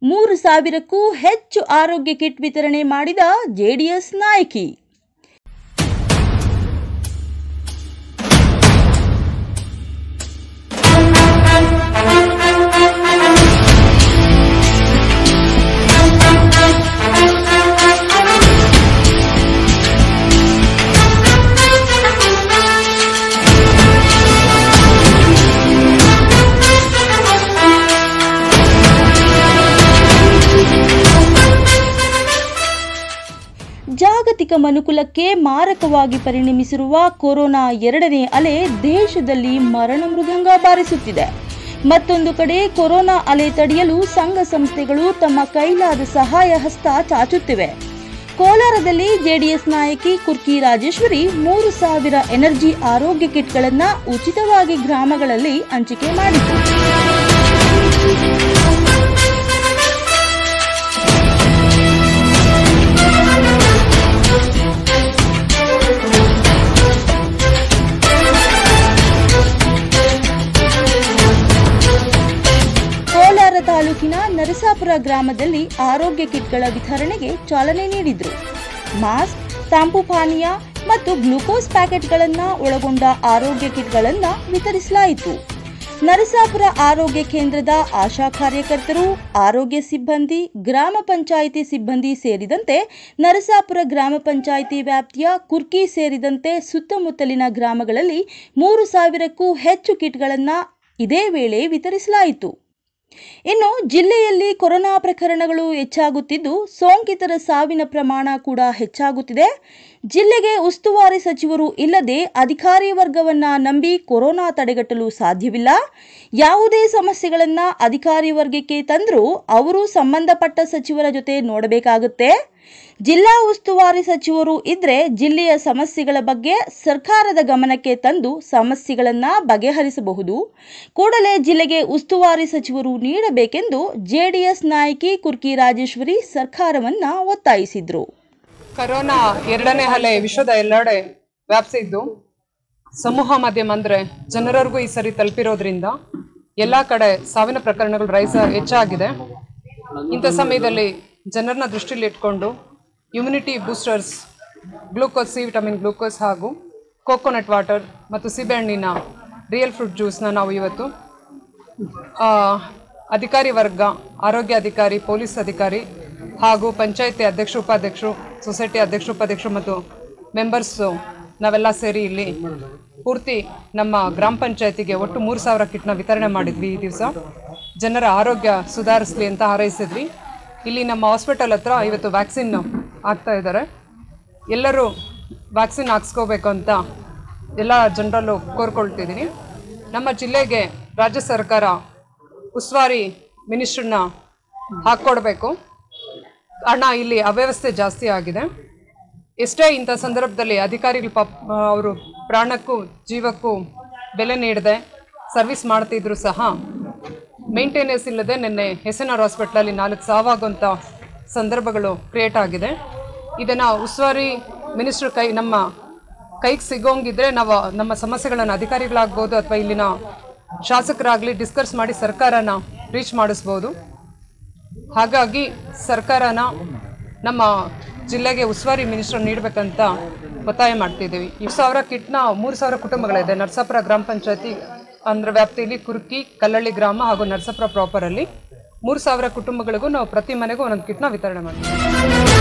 3,000ಕ್ಕೂ ಹೆಚ್ಚು ಆರೋಗ್ಯ ಕಿಟ್ ವಿತರಣೆ ಮಾಡಿದ ಜೆಡಿಎಸ್ ನಾಯಕಿ. ಜಾಗತಿಕ ಮನುಕುಲಕ್ಕೆ ಮಾರಕವಾಗಿ ಪರಿಣಮಿಸಿರುವ ಕೊರೋನಾ 2ನೇ ಅಲೆ ದೇಶದಲ್ಲಿ ಮರಣ ಮೃದಂಗ ಬಾರಿಸುತ್ತಿದೆ. ಮತ್ತೊಂದು ಕಡೆ ಕೊರೋನಾ ಅಲೆ ತಡೆಯಲು ಸಂಘ ಸಂಸ್ಥೆಗಳು ತಮ್ಮ ಕೈಲಾದ ಸಹಾಯ ಹಸ್ತ ಚಾಚುತ್ತಿವೆ. ಕೋಲಾರದಲ್ಲಿ ಜೆಡಿಎಸ್ ನಾಯಕಿ ಕುರ್ಕಿ ರಾಜೇಶ್ವರಿ 3,000 ಎನರ್ಜಿ ಆರೋಗ್ಯ ಕಿಟ್ಗಳನ್ನು ಉಚಿತವಾಗಿ ಗ್ರಾಮಗಳಲ್ಲಿ ಹಂಚಿಕೆ ಮಾಡಿತು. ಕೋಲಾರ ತಾಲೂಕಿನ ನರಸಾಪುರ ಗ್ರಾಮದಲ್ಲಿ ಆರೋಗ್ಯ ಕಿಟ್ಗಳ ವಿತರಣೆಗೆ ಚಾಲನೆ ನೀಡಿದ್ರು. ಮಾಸ್ಕ್, ತಾಂಬು ಪಾನೀಯ ಮತ್ತು ಗ್ಲೂಕೋಸ್ ಪ್ಯಾಕೆಟ್ಗಳನ್ನು ಒಳಗೊಂಡ ಆರೋಗ್ಯ ಕಿಟ್ಗಳನ್ನು ವಿತರಿಸಲಾಯಿತು. ನರಸಾಪುರ ಆರೋಗ್ಯ ಕೇಂದ್ರದ ಆಶಾ ಕಾರ್ಯಕರ್ತರು, ಆರೋಗ್ಯ ಸಿಬ್ಬಂದಿ, ಗ್ರಾಮ ಪಂಚಾಯಿತಿ ಸಿಬ್ಬಂದಿ ಸೇರಿದಂತೆ ನರಸಾಪುರ ಗ್ರಾಮ ಪಂಚಾಯಿತಿ ವ್ಯಾಪ್ತಿಯ ಕುರ್ಕಿ ಸೇರಿದಂತೆ ಸುತ್ತಮುತ್ತಲಿನ ಗ್ರಾಮಗಳಲ್ಲಿ 3,000ಕ್ಕೂ ಹೆಚ್ಚು ಕಿಟ್ಗಳನ್ನು ಇದೇ ವೇಳೆ ವಿತರಿಸಲಾಯಿತು. ಇನ್ನು ಜಿಲ್ಲೆಯಲ್ಲಿ ಕೊರೋನಾ ಪ್ರಕರಣಗಳು ಹೆಚ್ಚಾಗುತ್ತಿದ್ದು ಸೋಂಕಿತರ ಸಾವಿನ ಪ್ರಮಾಣ ಕೂಡ ಹೆಚ್ಚಾಗುತ್ತಿದೆ. ಜಿಲ್ಲೆಗೆ ಉಸ್ತುವಾರಿ ಸಚಿವರು ಇಲ್ಲದೆ ಅಧಿಕಾರಿ ವರ್ಗವನ್ನ ನಂಬಿ ಕೊರೋನಾ ತಡೆಗಟ್ಟಲು ಸಾಧ್ಯವಿಲ್ಲ. ಯಾವುದೇ ಸಮಸ್ಯೆಗಳನ್ನು ಅಧಿಕಾರಿ ವರ್ಗಕ್ಕೆ ತಂದರೂ ಅವರು ಸಂಬಂಧಪಟ್ಟ ಸಚಿವರ ಜೊತೆ ನೋಡಬೇಕಾಗುತ್ತೆ. ಜಿಲ್ಲಾ ಉಸ್ತುವಾರಿ ಸಚಿವರು ಇದ್ರೆ ಜಿಲ್ಲೆಯ ಸಮಸ್ಯೆಗಳ ಬಗ್ಗೆ ಸರ್ಕಾರದ ಗಮನಕ್ಕೆ ತಂದು ಸಮಸ್ಯೆಗಳನ್ನು ಬಗೆಹರಿಸಬಹುದು. ಕೂಡಲೇ ಜಿಲ್ಲೆಗೆ ಉಸ್ತುವಾರಿ ಸಚಿವರು ನೀಡಬೇಕೆಂದು ಜೆಡಿಎಸ್ ನಾಯಕಿ ಕುರ್ಕಿ ರಾಜೇಶ್ವರಿ ಸರ್ಕಾರವನ್ನ ಒತ್ತಾಯಿಸಿದ್ರು. ಕೊರೋನಾ 2ನೇ ಅಲೆ ವಿಶ್ವದ ಎಲ್ಲೆಡೆ ವ್ಯಾಪಿಸಿದ್ದು ಸಮೂಹ ಮಾಧ್ಯಮ ಅಂದ್ರೆ ಜನರಿಗೂ ಈ ಸರಿ ತಲುಪಿರೋದ್ರಿಂದ ಎಲ್ಲ ಕಡೆ ಸಾವಿನ ಪ್ರಕರಣಗಳು ಹೆಚ್ಚಾಗಿದೆ. ಇಂಥ ಸಮಯದಲ್ಲಿ ಜನರನ್ನ ದೃಷ್ಟಿಯಲ್ಲಿ ಇಟ್ಕೊಂಡು immunity boosters, glucose, C vitamin glucose ಹಾಗೂ ಕೋಕೋನಟ್ ವಾಟರ್ ಮತ್ತು ಸೀಬೆಹಣ್ಣಿನ ರಿಯಲ್ ಫ್ರೂಟ್ ಜ್ಯೂಸ್ನ ನಾವು ಇವತ್ತು ಅಧಿಕಾರಿ ವರ್ಗ, ಆರೋಗ್ಯ ಅಧಿಕಾರಿ, ಪೊಲೀಸ್ ಅಧಿಕಾರಿ ಹಾಗೂ ಪಂಚಾಯತಿ ಅಧ್ಯಕ್ಷರು, ಉಪಾಧ್ಯಕ್ಷರು, ಸೊಸೈಟಿ ಅಧ್ಯಕ್ಷರು, ಉಪಾಧ್ಯಕ್ಷರು ಮತ್ತು ಮೆಂಬರ್ಸು ನಾವೆಲ್ಲ ಸೇರಿ ಇಲ್ಲಿ ಪೂರ್ತಿ ನಮ್ಮ ಗ್ರಾಮ ಪಂಚಾಯತಿಗೆ ಒಟ್ಟು 3,000 ಕಿಟ್ನ ವಿತರಣೆ ಮಾಡಿದ್ವಿ. ಈ ದಿವಸ ಜನರ ಆರೋಗ್ಯ ಸುಧಾರಿಸಲಿ ಅಂತ ಹಾರೈಸಿದ್ವಿ. ಇಲ್ಲಿ ನಮ್ಮ ಹಾಸ್ಪಿಟಲ್ ಹತ್ರ ಇವತ್ತು ವ್ಯಾಕ್ಸಿನ್ ಆಗ್ತಾ ಇದ್ದಾರೆ. ಎಲ್ಲರೂ ವ್ಯಾಕ್ಸಿನ್ ಹಾಕ್ಸ್ಕೋಬೇಕು ಅಂತ ಎಲ್ಲ ಜನರಲ್ಲೂ ಕೋರ್ಕೊಳ್ತಿದ್ದೀನಿ. ನಮ್ಮ ಜಿಲ್ಲೆಗೆ ರಾಜ್ಯ ಸರ್ಕಾರ ಉಸ್ತುವಾರಿ ಮಿನಿಸ್ಟ್ರನ್ನ ಹಾಕ್ಕೊಡ್ಬೇಕು. ಹಣ ಇಲ್ಲಿ ಅವ್ಯವಸ್ಥೆ ಜಾಸ್ತಿ ಆಗಿದೆ. ಎಷ್ಟೇ ಇಂಥ ಸಂದರ್ಭದಲ್ಲಿ ಅಧಿಕಾರಿಗಳು ಅವರು ಪ್ರಾಣಕ್ಕೂ ಜೀವಕ್ಕೂ ಬೆಲೆ ನೀಡದೆ ಸರ್ವಿಸ್ ಮಾಡ್ತಿದ್ರು ಸಹ ಮೇಂಟೆನೆನ್ಸ್ ಇಲ್ಲದೆ ನಿನ್ನೆ ಎಸ್.ಎನ್.ಆರ್ ಹಾಸ್ಪಿಟ್ಲಲ್ಲಿ 4 ಸಾವಾಗುವಂಥ ಸಂದರ್ಭಗಳು ಕ್ರಿಯೇಟ್ ಆಗಿದೆ. ಇದನ್ನು ಉಸ್ತುವಾರಿ ಮಿನಿಸ್ಟ್ರ್ ನಮ್ಮ ಕೈಗೆ ಸಿಗೋಂಗಿದ್ರೆ ನಾವು ನಮ್ಮ ಸಮಸ್ಯೆಗಳನ್ನು ಅಧಿಕಾರಿಗಳಾಗ್ಬೋದು ಅಥವಾ ಇಲ್ಲಿನ ಶಾಸಕರಾಗಲಿ ಡಿಸ್ಕಸ್ ಮಾಡಿ ಸರ್ಕಾರನ ರೀಚ್ ಮಾಡಿಸ್ಬೋದು. ಹಾಗಾಗಿ ಸರ್ಕಾರನ ನಮ್ಮ ಜಿಲ್ಲೆಗೆ ಉಸ್ತುವಾರಿ ಮಿನಿಸ್ಟರ್ ನೀಡಬೇಕಂತ ಒತ್ತಾಯ ಮಾಡ್ತಿದ್ದೀವಿ. 1,000 ಕಿಟ್ನ 3,000 ಕುಟುಂಬಗಳಿದೆ ನರಸಾಪುರ ಗ್ರಾಮ ಪಂಚಾಯತಿ ಅಂದ್ರೆ ವ್ಯಾಪ್ತಿಯಲ್ಲಿ ಕುರ್ಕಿ, ಕಲ್ಲಳ್ಳಿ ಗ್ರಾಮ ಹಾಗೂ ನರಸಾಪುರ ಪ್ರಾಪರಲ್ಲಿ 3,000 ಕುಟುಂಬಗಳಿಗೂ ನಾವು ಪ್ರತಿ ಮನೆಗೂ ಒಂದೊಂದು ಕಿಟ್ನ ವಿತರಣೆ ಮಾಡ್ತೀವಿ.